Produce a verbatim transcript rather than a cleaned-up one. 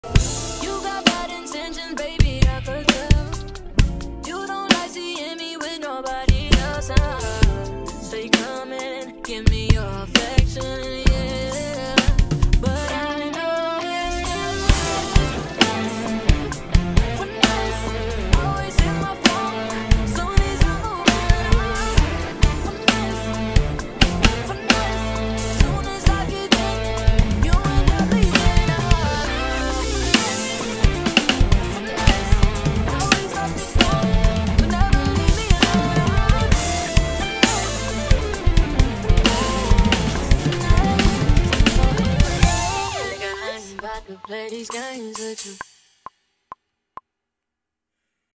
You got bad intentions, baby, I could tell. You don't like seeing me with nobody else. uh, Say come and give me your affection, yeah. But I know it's just finesse. Always hit my phone soon as I'm around. Finesse, finesse. Soon as I get in, you end up leaving out. Finesse, always up to go, but never leave me alone. Nigga, I ain't about to play these games with you.